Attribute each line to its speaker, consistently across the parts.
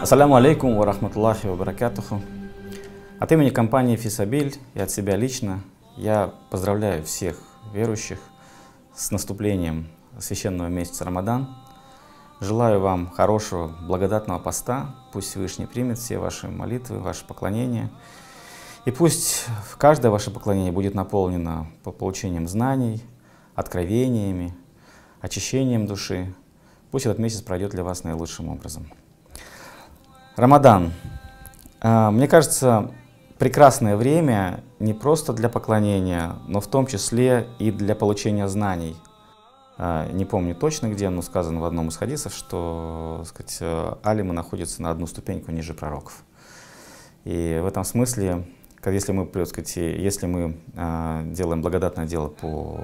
Speaker 1: Ассаляму алейкум ва рахматуллахи ва баракатуху. От имени компании Фисабиль и от себя лично я поздравляю всех верующих с наступлением священного месяца Рамадан. Желаю вам хорошего, благодатного поста. Пусть Всевышний примет все ваши молитвы, ваши поклонения. И пусть каждое ваше поклонение будет наполнено получением знаний, откровениями, очищением души. Пусть этот месяц пройдет для вас наилучшим образом. Рамадан. Мне кажется, прекрасное время не просто для поклонения, но в том числе и для получения знаний. Не помню точно где, но сказано в одном из хадисов, что, сказать, алимы находятся на одну ступеньку ниже пророков. И в этом смысле, если мы делаем благодатное дело по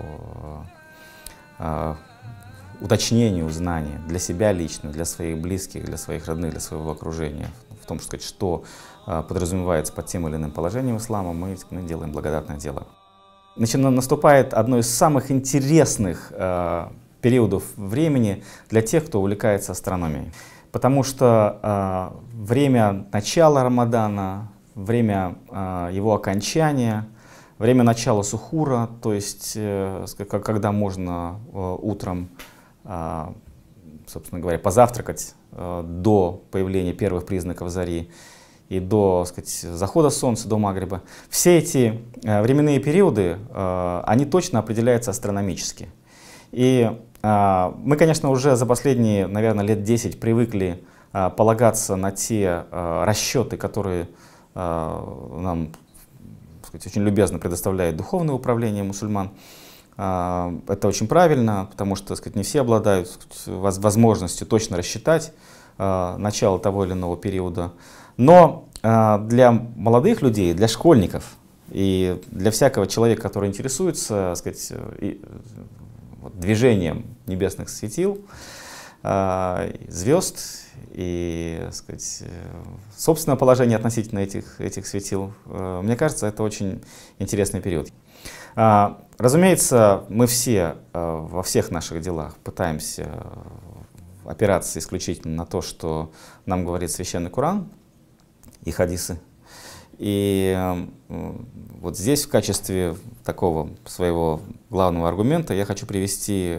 Speaker 1: уточнению знаний для себя лично, для своих близких, для своих родных, для своего окружения, в том, что подразумевается под тем или иным положением ислама, мы делаем благодатное дело. Наступает одно из самых интересных периодов времени для тех, кто увлекается астрономией. Потому что время начала Рамадана, время его окончания, время начала сухура, то есть когда можно утром, собственно говоря, позавтракать до появления первых признаков зари и до, сказать, захода солнца, до магриба. Все эти временные периоды, они точно определяются астрономически. И мы, конечно, уже за последние, наверное, лет 10 привыкли полагаться на те расчеты, которые нам, сказать, очень любезно предоставляет духовное управление мусульман. Это очень правильно, потому что, сказать, не все обладают, сказать, возможностью точно рассчитать начало того или иного периода. Но для молодых людей, для школьников и для всякого человека, который интересуется, сказать, движением небесных светил, звезд и, сказать, собственное положение относительно этих светил, мне кажется, это очень интересный период. Разумеется, мы все во всех наших делах пытаемся опираться исключительно на то, что нам говорит Священный Коран и хадисы. И вот здесь в качестве такого своего главного аргумента я хочу привести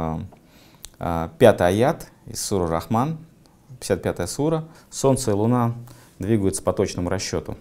Speaker 1: 5-й аят из суры Рахман, 55-я сура. Солнце и луна двигаются по точному расчету.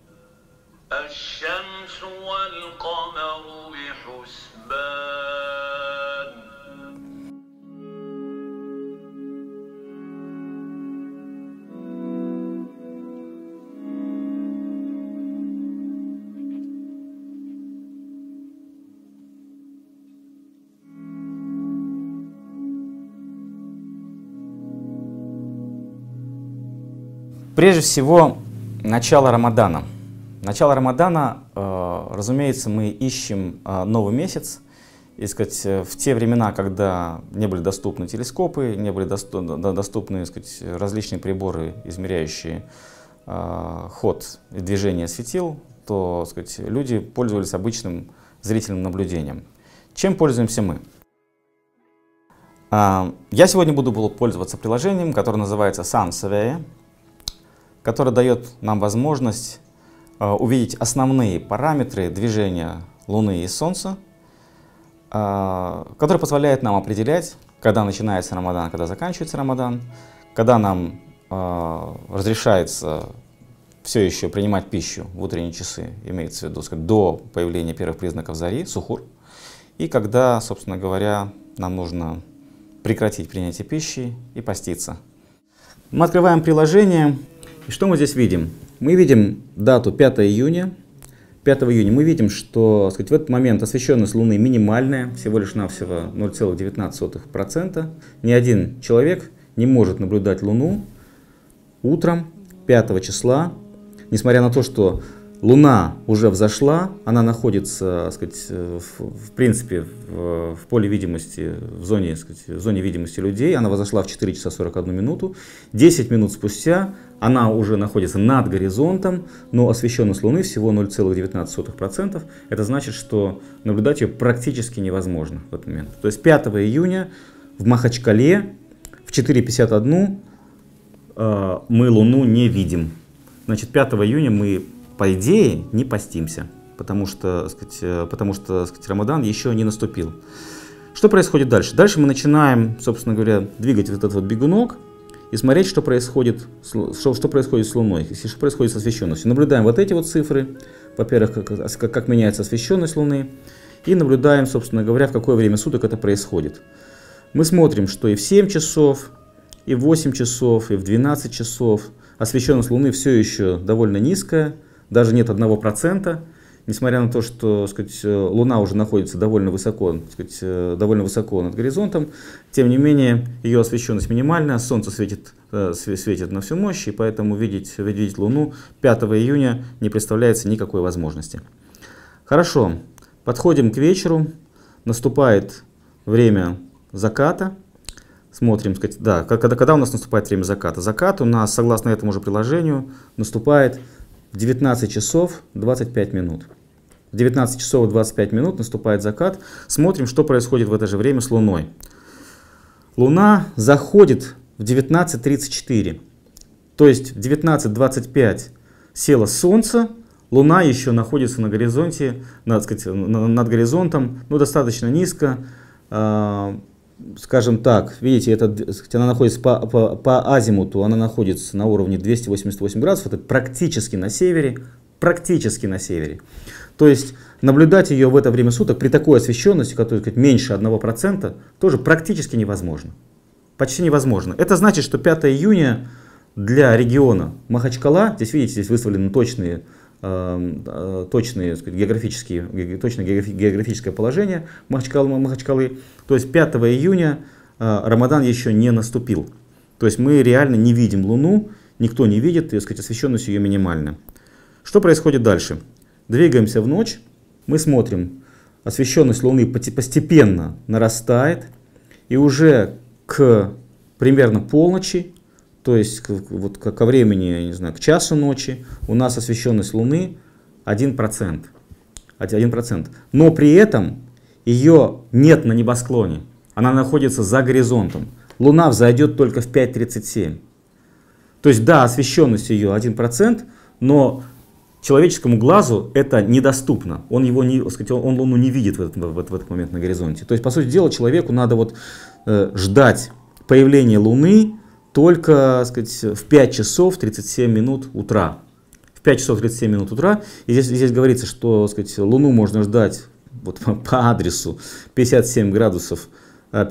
Speaker 1: Прежде всего, начало Рамадана. Начало Рамадана, разумеется, мы ищем новый месяц. И, сказать, в те времена, когда не были доступны телескопы, не были доступны, сказать, различные приборы, измеряющие ход и движение светил, то, сказать, люди пользовались обычным зрительным наблюдением. Чем пользуемся мы? Я сегодня буду пользоваться приложением, которое называется Sun-Surveyor, который дает нам возможность увидеть основные параметры движения Луны и Солнца, который позволяет нам определять, когда начинается Рамадан, когда заканчивается Рамадан, когда нам разрешается все еще принимать пищу в утренние часы, имеется в виду, сказать, до появления первых признаков зари, сухур, и когда, собственно говоря, нам нужно прекратить принятие пищи и поститься. Мы открываем приложение. И что мы здесь видим? Мы видим дату 5 июня. 5 июня мы видим, что, сказать, в этот момент освещенность Луны минимальная, всего лишь навсего 0,19%. Ни один человек не может наблюдать Луну утром 5 числа, несмотря на то, что Луна уже взошла, она находится, сказать, в принципе в поле видимости, в зоне видимости людей. Она взошла в 4 часа 41 минуту. 10 минут спустя она уже находится над горизонтом, но освещенность Луны всего 0,19%. Это значит, что наблюдать ее практически невозможно в этот момент. То есть 5 июня в Махачкале в 4:51 мы Луну не видим. Значит, 5 июня мы, по идее, не постимся, потому что Рамадан еще не наступил. Что происходит дальше? Дальше мы начинаем, собственно говоря, двигать вот этот вот бегунок и смотреть, что происходит с Луной, что происходит с освещенностью. Наблюдаем вот эти вот цифры, во-первых, как меняется освещенность Луны, и наблюдаем, собственно говоря, в какое время суток это происходит. Мы смотрим, что и в 7 часов, и в 8 часов, и в 12 часов освещенность Луны все еще довольно низкая, даже нет 1%, несмотря на то, что, Луна уже находится довольно высоко над горизонтом. Тем не менее, ее освещенность минимальная, Солнце светит на всю мощь, и поэтому видеть Луну 5 июня не представляется никакой возможности. Хорошо, подходим к вечеру, наступает время заката. Смотрим, когда у нас наступает время заката. Закат у нас, согласно этому же приложению, наступает в 19 часов 25 минут. В 19 часов 25 минут наступает закат. Смотрим, что происходит в это же время с Луной. Луна заходит в 19:34. То есть в 19:25 село Солнце, Луна еще находится на горизонте, над горизонтом, достаточно низко. Скажем так, видите, она находится по азимуту, она находится на уровне 288 градусов, это практически на севере. То есть наблюдать ее в это время суток при такой освещенности, которая меньше 1%, тоже практически невозможно. Почти невозможно. Это значит, что 5 июня для региона Махачкала, здесь видите, здесь выставлены точное географическое положение Махачкалы. То есть 5 июня Рамадан еще не наступил. То есть мы реально не видим Луну, никто не видит, освещенность ее минимальна. Что происходит дальше? Двигаемся в ночь, мы смотрим, освещенность Луны постепенно нарастает, и уже к примерно полночи, то есть ко времени, я не знаю, к часу ночи, у нас освещенность Луны 1%. Но при этом ее нет на небосклоне, она находится за горизонтом. Луна взойдет только в 5:37. То есть да, освещенность ее 1%, но человеческому глазу это недоступно. Он Луну не видит в этот момент на горизонте. То есть, по сути дела, человеку надо ждать появления Луны только в 5 часов 37 минут утра. В 5 часов 37 минут утра. И здесь говорится, что Луну можно ждать по адресу 57 градусов по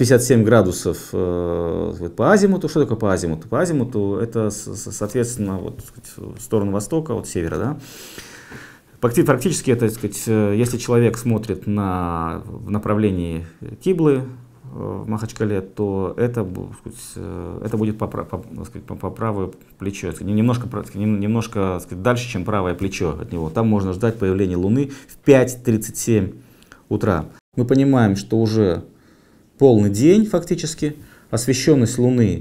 Speaker 1: азимуту. Что такое по азимуту? По азимуту это, соответственно, в сторону востока, от севера. Да? Практически это, если человек смотрит в направлении Киблы в Махачкале, то это будет по правое плечо, немножко дальше, чем правое плечо от него. Там можно ждать появления Луны в 5:37 утра. Мы понимаем, что уже полный день фактически, освещенность Луны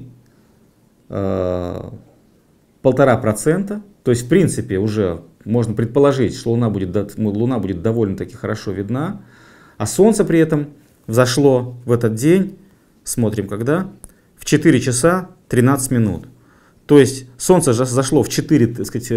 Speaker 1: 1,5%, то есть в принципе уже можно предположить, что Луна будет довольно-таки хорошо видна, а Солнце при этом взошло в этот день, смотрим когда, в 4 часа 13 минут. То есть Солнце зашло в 4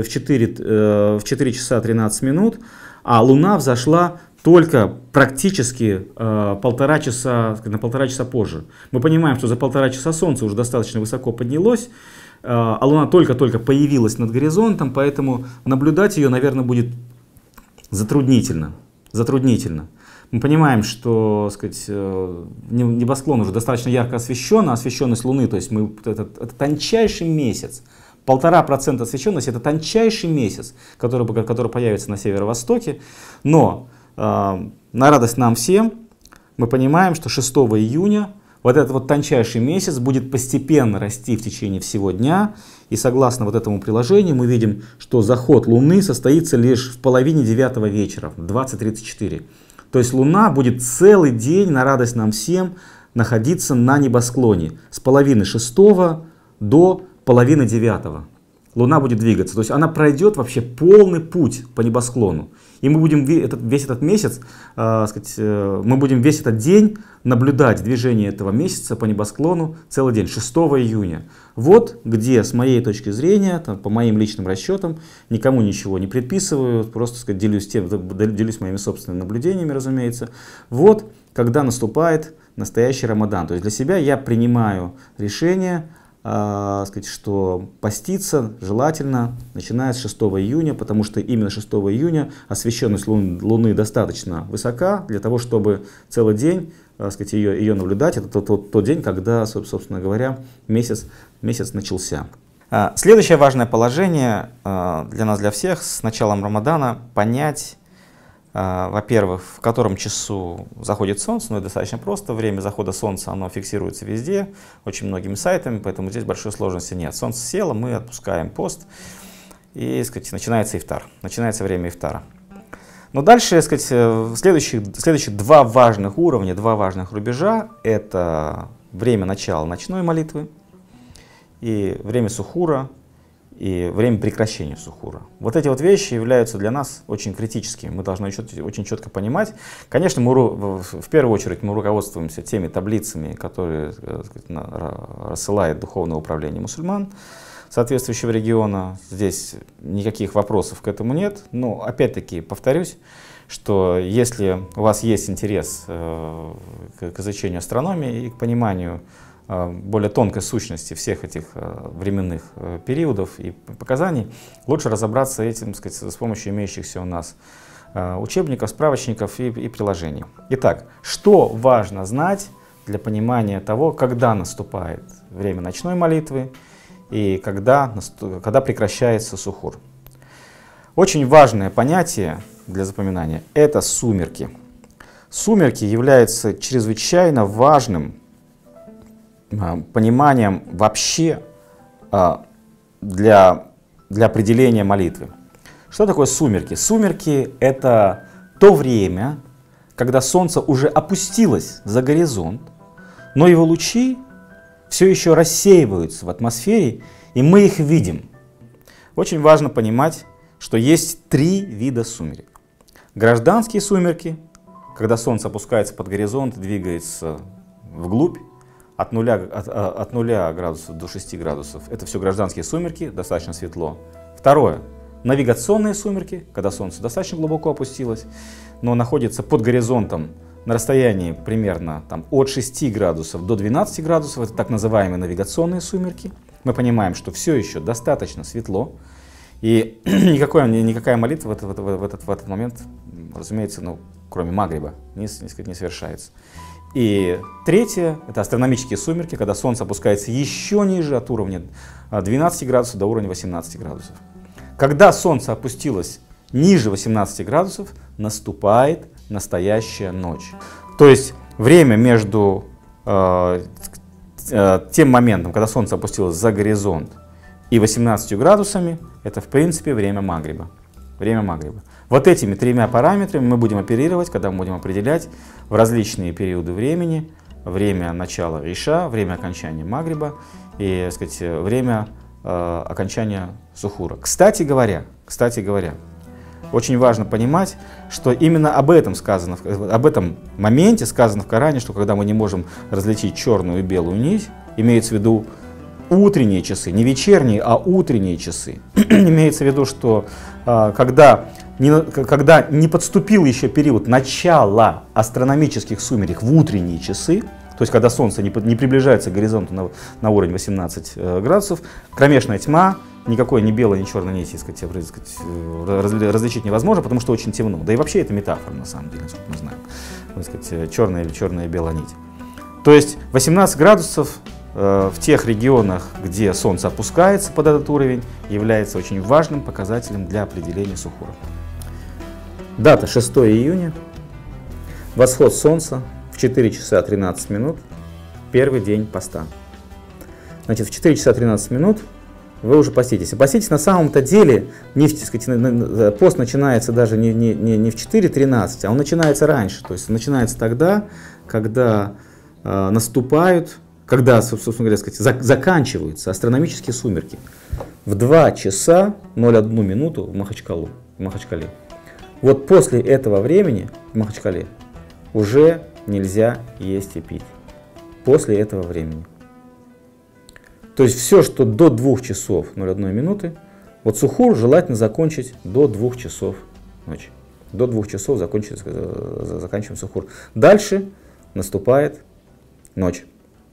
Speaker 1: часа 13 минут, а Луна взошла только практически на 1,5 часа позже. Мы понимаем, что за 1,5 часа Солнце уже достаточно высоко поднялось, а Луна только-только появилась над горизонтом, поэтому наблюдать ее, наверное, будет затруднительно. Мы понимаем, что небосклон уже достаточно ярко освещен, а освещенность Луны, то есть это тончайший месяц. 1,5% освещенности — это тончайший месяц, который появится на северо-востоке. Но на радость нам всем мы понимаем, что 6 июня вот этот тончайший месяц будет постепенно расти в течение всего дня. И согласно этому приложению мы видим, что заход Луны состоится лишь в половине 9 вечера, в 20:34. То есть Луна будет целый день, на радость нам всем, находиться на небосклоне с половины 6 до половины 9. Луна будет двигаться. То есть она пройдет вообще полный путь по небосклону. И мы будем весь этот месяц, мы будем весь этот день наблюдать движение этого месяца по небосклону целый день, 6 июня. Вот где, с моей точки зрения, по моим личным расчетам, никому ничего не предписываю, просто делюсь моими собственными наблюдениями, разумеется. Вот когда наступает настоящий Рамадан. То есть для себя я принимаю решение, что поститься желательно начиная с 6 июня, потому что именно 6 июня освещенность Луны достаточно высока для того, чтобы целый день ее наблюдать. Это тот день, когда, собственно говоря, месяц начался. Следующее важное положение для нас, для всех, с началом Рамадана понять, во-первых, в котором часу заходит солнце. Это достаточно просто. Время захода солнца оно фиксируется везде, очень многими сайтами, поэтому здесь большой сложности нет. Солнце село, мы отпускаем пост, и начинается ифтар, начинается время ифтара. Но дальше следующие два важных уровня, два важных рубежа — это время начала ночной молитвы и время сухура, и время прекращения сухура. Вот эти вот вещи являются для нас очень критическими. Мы должны очень четко понимать. Конечно, в первую очередь мы руководствуемся теми таблицами, которые рассылает Духовное управление мусульман соответствующего региона. Здесь никаких вопросов к этому нет. Но опять-таки повторюсь, что если у вас есть интерес к изучению астрономии и к пониманию более тонкой сущности всех этих временных периодов и показаний, лучше разобраться этим, с помощью имеющихся у нас учебников, справочников и приложений. Итак, что важно знать для понимания того, когда наступает время ночной молитвы и когда прекращается сухур? Очень важное понятие для запоминания — это сумерки. Сумерки являются чрезвычайно важным пониманием вообще для определения молитвы. Что такое сумерки? Сумерки — это то время, когда солнце уже опустилось за горизонт, но его лучи все еще рассеиваются в атмосфере, и мы их видим. Очень важно понимать, что есть три вида сумерек. Гражданские сумерки, когда солнце опускается под горизонт и двигается вглубь, от 0 градусов до 6 градусов. Это все гражданские сумерки, достаточно светло. Второе. Навигационные сумерки, когда солнце достаточно глубоко опустилось, но находится под горизонтом на расстоянии примерно от 6 градусов до 12 градусов. Это так называемые навигационные сумерки. Мы понимаем, что все еще достаточно светло. И никакая молитва в этот момент, разумеется, кроме магриба, не совершается. И третье — это астрономические сумерки, когда солнце опускается еще ниже от уровня 12 градусов до уровня 18 градусов. Когда солнце опустилось ниже 18 градусов, наступает настоящая ночь. То есть время между тем моментом, когда солнце опустилось за горизонт, и 18 градусами, это в принципе время магриба. Время магриба. Вот этими тремя параметрами мы будем оперировать, когда мы будем определять в различные периоды времени: время начала иша, время окончания магриба и, время окончания сухура. Кстати говоря, очень важно понимать, что именно об этом моменте сказано в Коране, что когда мы не можем различить черную и белую нить, имеется в виду утренние часы, не вечерние, а утренние часы. Имеется в виду, что когда не подступил еще период начала астрономических сумерек в утренние часы, то есть когда солнце не приближается к горизонту на уровень 18 градусов, кромешная тьма, никакой ни белой, ни черной нити различить невозможно, потому что очень темно. Да и вообще это метафора, на самом деле, насколько мы знаем, черная и белая нить. То есть 18 градусов в тех регионах, где солнце опускается под этот уровень, является очень важным показателем для определения сухура. Дата 6 июня, восход солнца в 4 часа 13 минут, первый день поста. Значит, в 4 часа 13 минут вы уже поститесь. И поститесь на самом-то деле, пост начинается даже не в 4:13, а он начинается раньше. То есть начинается тогда, когда наступают когда, собственно говоря, заканчиваются астрономические сумерки, в 2 часа 01 минуту в Махачкале. Вот после этого времени в Махачкале уже нельзя есть и пить. После этого времени. То есть все, что до 2 часов 01 минуты, вот сухур желательно закончить до 2 часов ночи. До 2 часов заканчиваем сухур. Дальше наступает ночь.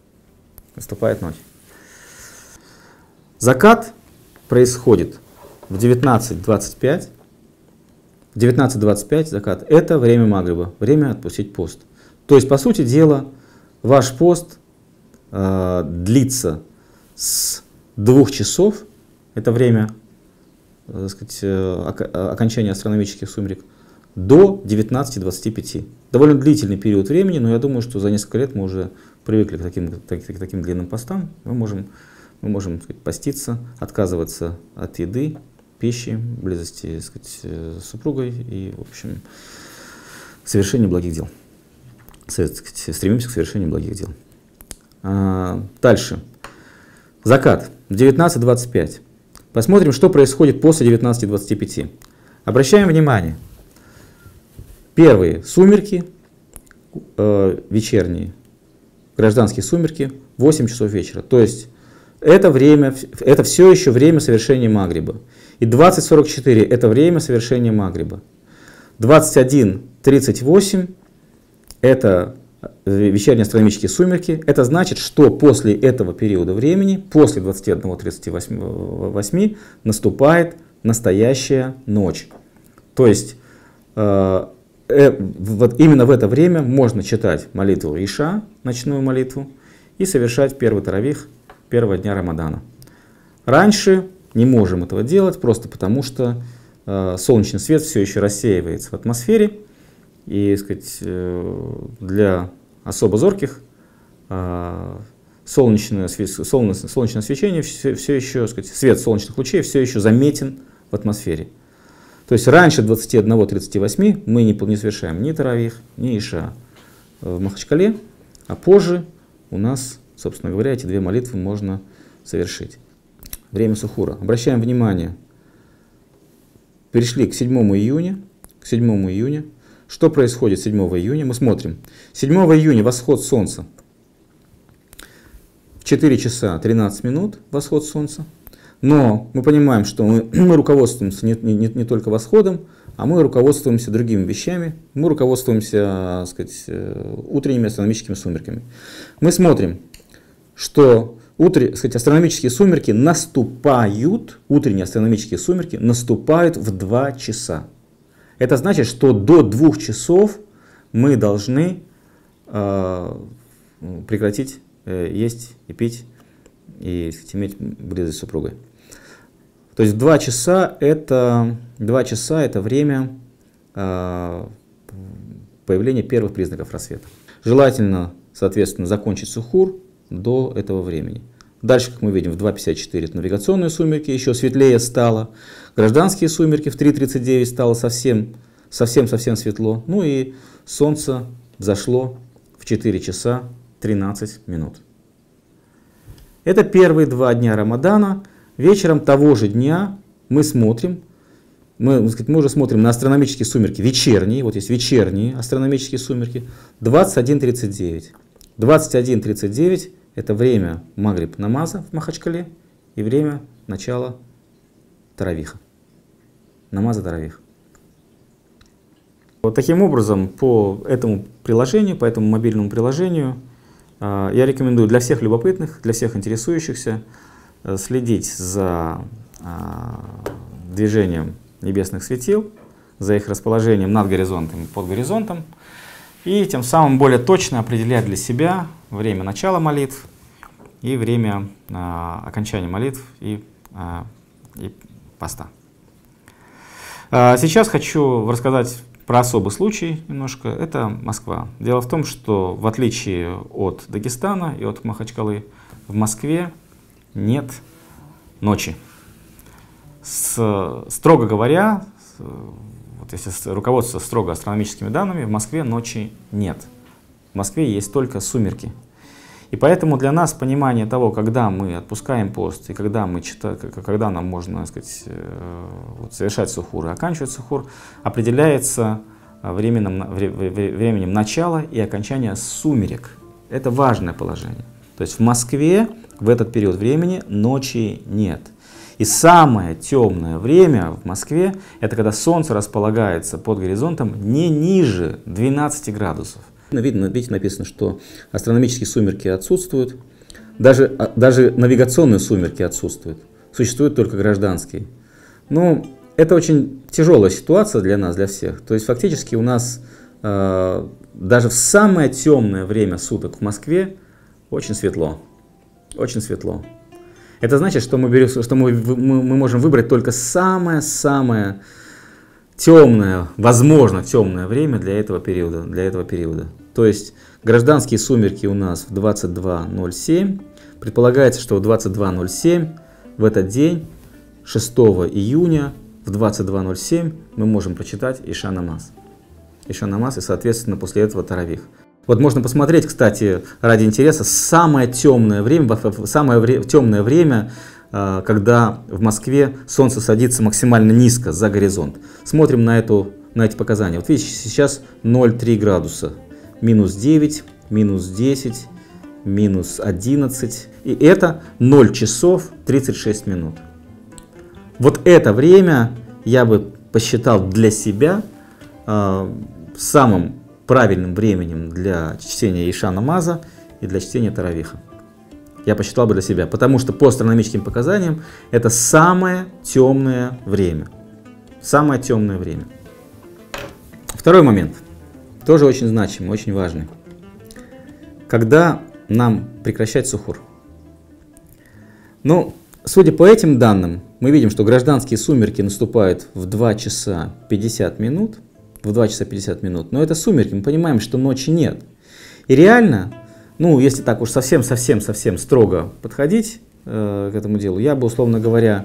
Speaker 1: Закат происходит в 19:25. В 19:25 закат – это время магриба, время отпустить пост. То есть, по сути дела, ваш пост длится с 2 часов, это время, так сказать, окончания астрономических сумерек, до 19:25. Довольно длительный период времени, но я думаю, что за несколько лет мы уже привыкли к таким длинным постам. Мы можем, так сказать, поститься, отказываться от еды, пищи, близости, так сказать, с супругой и, в общем, совершение благих дел. Стремимся к совершению благих дел. Дальше. Закат. 19:25. Посмотрим, что происходит после 19:25. Обращаем внимание. Первые сумерки, вечерние, гражданские сумерки, 8 часов вечера. То есть это все еще время совершения магриба. И 20:44 это время совершения магриба. 21:38 это вечерние астрономические сумерки. Это значит, что после этого периода времени, после 21:38 наступает настоящая ночь. То есть вот именно в это время можно читать молитву Иша, ночную молитву, и совершать первый таравих первого дня Рамадана. Раньше не можем этого делать, просто потому что солнечный свет все еще рассеивается в атмосфере, и, так сказать, для особо зорких солнечное свечение все еще, так сказать, свет солнечных лучей все еще заметен в атмосфере. То есть раньше 21:38 мы не совершаем ни таравих, ни иша в Махачкале, а позже у нас, собственно говоря, эти две молитвы можно совершить. Время сухура. Обращаем внимание, перешли к 7 июня. Что происходит 7 июня? Мы смотрим. 7 июня восход солнца. В 4 часа 13 минут восход солнца. Но мы понимаем, что мы руководствуемся не только восходом, а мы руководствуемся другими вещами. Мы руководствуемся, так сказать, утренними астрономическими сумерками. Мы смотрим, что астрономические сумерки наступают, утренние астрономические сумерки наступают в 2 часа. Это значит, что до 2 часов мы должны прекратить есть и пить и, сказать, иметь близость с супругой. То есть 2 часа это время появления первых признаков рассвета. Желательно, соответственно, закончить сухур до этого времени. Дальше, как мы видим, в 2:54 это навигационные сумерки, еще светлее стало. Гражданские сумерки в 3:39 стало совсем светло. Ну и солнце взошло в 4 часа 13 минут. Это первые 2 дня Рамадана. Вечером того же дня мы уже смотрим на астрономические сумерки вечерние. Вот есть вечерние астрономические сумерки. 21:39. 21:39 это время магриб намаза в Махачкале и время начала таравиха. Намаза таравих. Вот таким образом, по этому приложению, по этому мобильному приложению, я рекомендую для всех любопытных, для всех интересующихся следить за движением небесных светил, за их расположением над горизонтом и под горизонтом, и тем самым более точно определять для себя время начала молитв и время окончания молитв и поста. Сейчас хочу рассказать про особый случай немножко. Это Москва. Дело в том, что в отличие от Дагестана и от Махачкалы, в Москве нет ночи. Строго говоря, вот если руководствоваться строго астрономическими данными, в Москве ночи нет. В Москве есть только сумерки. И поэтому для нас понимание того, когда мы отпускаем пост и когда нам можно, так сказать, совершать сухур и оканчивать сухур, определяется временем начала и окончания сумерек. Это важное положение. То есть в Москве в этот период времени ночи нет. И самое темное время в Москве — это когда Солнце располагается под горизонтом не ниже 12 градусов. Видите, написано, что астрономические сумерки отсутствуют, даже навигационные сумерки отсутствуют, существуют только гражданские. Но это очень тяжелая ситуация для нас, для всех. То есть фактически у нас даже в самое темное время суток в Москве очень светло. Очень светло. Это значит, что мы можем выбрать только самое-самое темное, возможно, темное время для этого периода. То есть гражданские сумерки у нас в 22:07. Предполагается, что в 22:07 в этот день, 6 июня, в 22:07 мы можем прочитать Иша Намаз. Иша Намаз и, соответственно, после этого Таравих. Вот можно посмотреть, кстати, ради интереса, самое темное время, когда в Москве Солнце садится максимально низко за горизонт. Смотрим на эти показания. Вот видите, сейчас 0,3 градуса, минус 9, минус 10, минус 11. И это 0 часов 36 минут. Вот это время я бы посчитал для себя самым правильным временем для чтения Иша Намаза и для чтения Таравиха. Я посчитал бы для себя, потому что по астрономическим показаниям это самое темное время. Самое темное время. Второй момент, тоже очень значимый, очень важный. Когда нам прекращать сухур? Ну, судя по этим данным, мы видим, что гражданские сумерки наступают в 2 часа 50 минут. В 2 часа 50 минут. Но это сумерки, мы понимаем, что ночи нет. И реально, ну, если так уж совсем строго подходить к этому делу, я бы, условно говоря,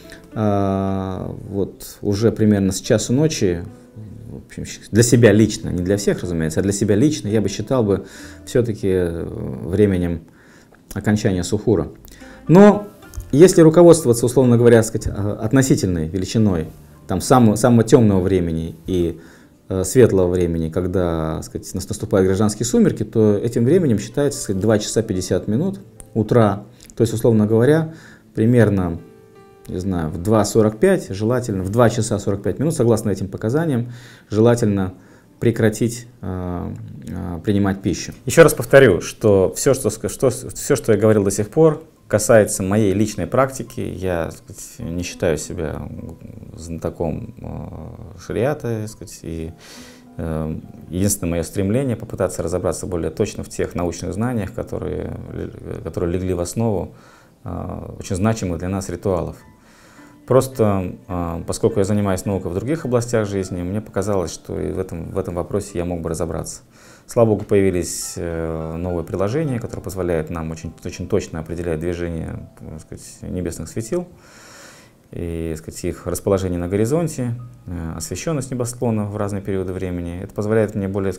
Speaker 1: вот уже примерно с часу ночи, в общем, для себя лично, не для всех, разумеется, а для себя лично, я бы считал бы все-таки временем окончания сухура. Но если руководствоваться, условно говоря, сказать, относительной величиной там, самого темного времени и светлого времени, когда, сказать, наступают гражданские сумерки, то этим временем считается, сказать, 2 часа 50 минут утра. То есть, условно говоря, примерно, не знаю, в 2:45, желательно, в 2 часа 45 минут, согласно этим показаниям, желательно прекратить принимать пищу. Еще раз повторю, что все, что я говорил до сих пор, касается моей личной практики. Я, так сказать, не считаю себя знатоком шариата, так сказать, и единственное мое стремление попытаться разобраться более точно в тех научных знаниях, которые легли в основу очень значимых для нас ритуалов. Просто поскольку я занимаюсь наукой в других областях жизни, мне показалось, что и в этом вопросе я мог бы разобраться. Слава Богу, появились новые приложения, которые позволяют нам очень точно определять движение, так сказать, небесных светил и, так сказать, их расположение на горизонте, освещенность небосклона в разные периоды времени. Это позволяет мне более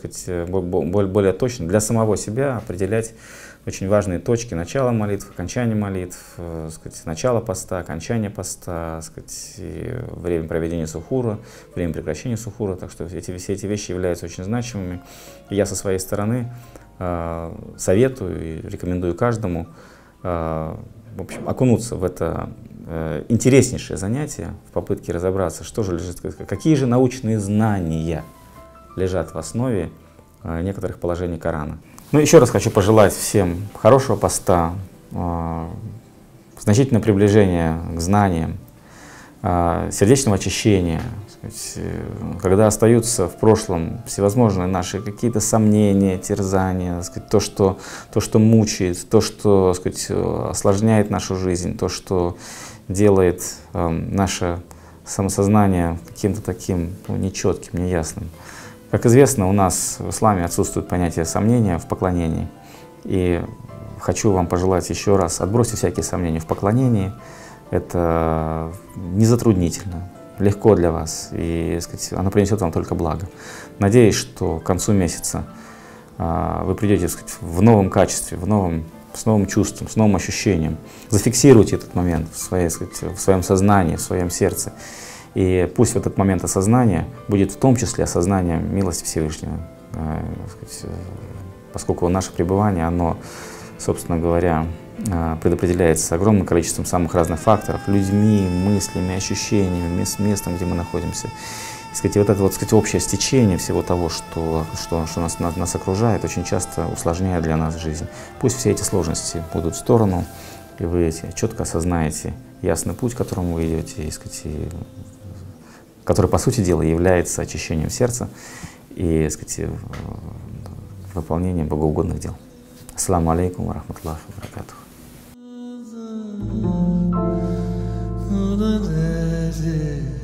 Speaker 1: точно для самого себя определять очень важные точки начала молитв, окончания молитв, сказать, начало поста, окончание поста, сказать, время проведения сухура, время прекращения сухура. Так что все эти вещи являются очень значимыми. И я со своей стороны советую и рекомендую каждому в общем, окунуться в это интереснейшее занятие в попытке разобраться, что же лежит, какие же научные знания лежат в основе некоторых положений Корана. Ну, еще раз хочу пожелать всем хорошего поста, значительное приближение к знаниям, сердечного очищения, когда остаются в прошлом всевозможные наши какие-то сомнения, терзания, то, что мучает, то, что, сказать, осложняет нашу жизнь, то, что делает наше самосознание каким-то таким нечетким, неясным. Как известно, у нас в исламе отсутствует понятие сомнения в поклонении. И хочу вам пожелать еще раз, отбросьте всякие сомнения в поклонении. Это не затруднительно, легко для вас, и, сказать, оно принесет вам только благо. Надеюсь, что к концу месяца вы придете, сказать, в новом качестве, в новом с новым чувством, с новым ощущением. Зафиксируйте этот момент в своем сознании, в своем сердце. И пусть в этот момент осознания будет в том числе осознание милости Всевышнего. Поскольку наше пребывание, оно, собственно говоря, предопределяется огромным количеством самых разных факторов, людьми, мыслями, ощущениями, местом, где мы находимся. И, вот это общее стечение всего того, что нас окружает, очень часто усложняет для нас жизнь. Пусть все эти сложности будут в сторону, и вы четко осознаете ясный путь, к которому вы идете, который, по сути дела, является очищением сердца и выполнением богоугодных дел. Ассаламу алейкум ва рахматуллахи ва баракатуху.